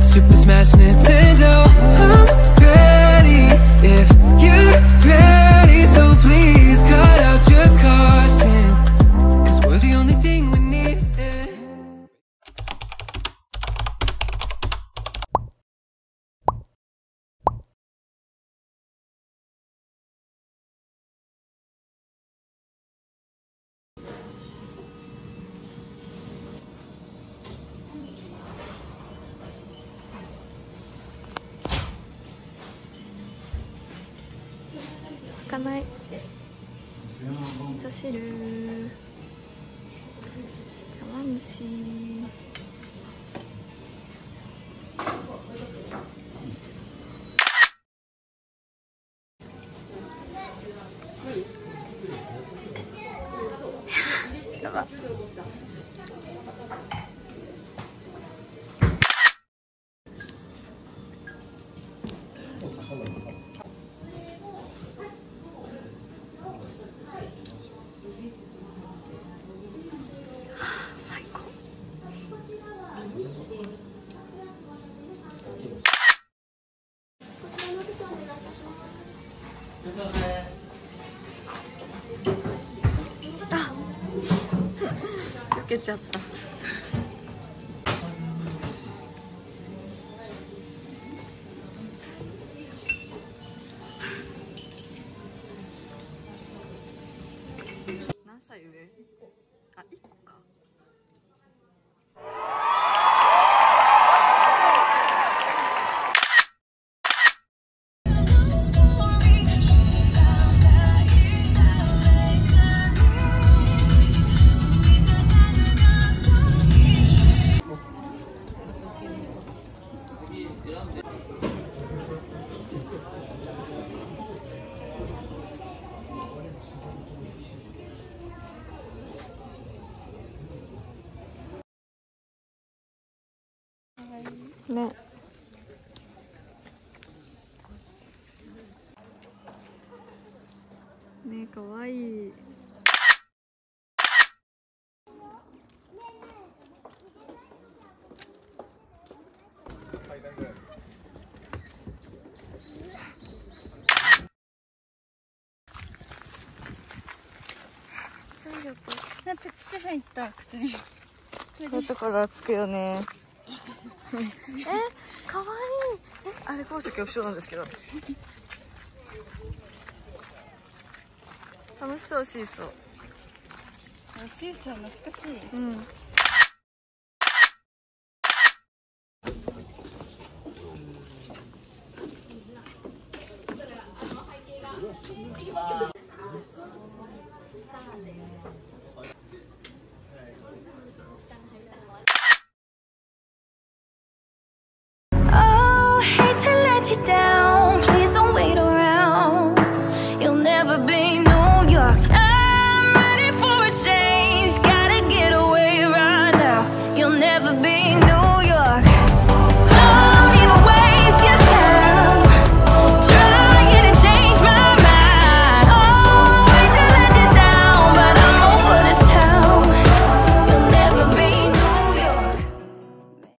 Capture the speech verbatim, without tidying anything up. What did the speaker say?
Super Smash Nintendo. I'm ready if you're ready, so please cut out your caution, 'cause we're the only thing we need. 開かない。味噌汁、茶碗蒸し。やば。あ、避けちゃった。何歳上？あ、いっこか。ね。ね、かわいい。 だって土入った靴に。 後からつくよね。え、かわいい。え、あれ高所恐怖症なんですけど、私。楽しそう、シーソー。 シーソー懐かしい。 うん。 You down, please don't wait around. You'll never be New York. I'm ready for a change. Gotta get away right now. You'll never be New York.